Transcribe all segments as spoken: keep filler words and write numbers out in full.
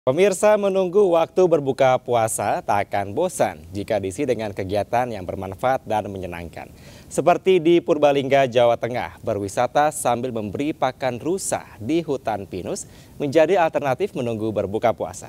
Pemirsa, menunggu waktu berbuka puasa tak akan bosan jika diisi dengan kegiatan yang bermanfaat dan menyenangkan. Seperti di Purbalingga, Jawa Tengah, berwisata sambil memberi pakan rusa di hutan pinus menjadi alternatif menunggu berbuka puasa.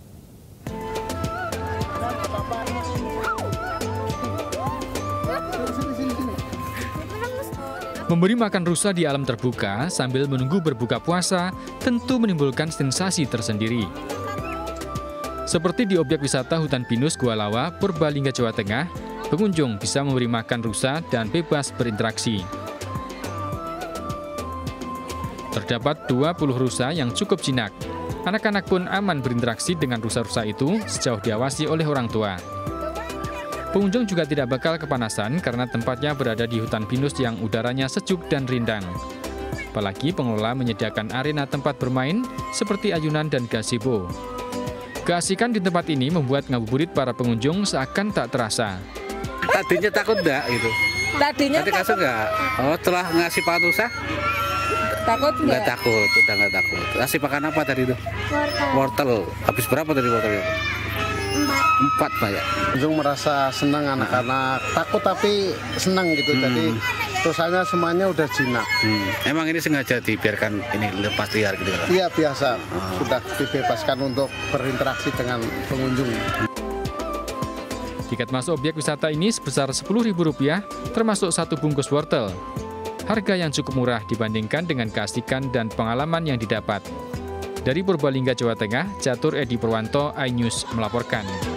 Memberi makan rusa di alam terbuka sambil menunggu berbuka puasa tentu menimbulkan sensasi tersendiri. Seperti di objek wisata Hutan Pinus Gua Lawa, Purbalingga, Jawa Tengah, pengunjung bisa memberi makan rusa dan bebas berinteraksi. Terdapat dua puluh rusa yang cukup jinak. Anak-anak pun aman berinteraksi dengan rusa-rusa itu sejauh diawasi oleh orang tua. Pengunjung juga tidak bakal kepanasan karena tempatnya berada di hutan pinus yang udaranya sejuk dan rindang. Apalagi pengelola menyediakan arena tempat bermain seperti ayunan dan gazebo. Keasikan di tempat ini membuat ngabuburit para pengunjung seakan tak terasa. Tadinya takut enggak gitu? Tadinya Tadi takut enggak? Oh, setelah ngasih pakan rusa? Takut enggak? Enggak takut, udah enggak takut. Ngasih pakan apa tadi itu? Wortel. Wortel. Habis berapa tadi wortelnya? Empat. Empat, Pak ya? Pengunjung merasa senang anak-anak, takut tapi senang gitu. Hmm. Jadi rusanya semuanya udah jinak. Hmm. Emang ini sengaja dibiarkan ini lepas liar gitu kan? Iya biasa, sudah dibebaskan untuk berinteraksi dengan pengunjung. Tiket masuk objek wisata ini sebesar sepuluh ribu rupiah, termasuk satu bungkus wortel. Harga yang cukup murah dibandingkan dengan keasikan dan pengalaman yang didapat. Dari Purbalingga, Jawa Tengah, Catur Edi Purwanto, iNews melaporkan.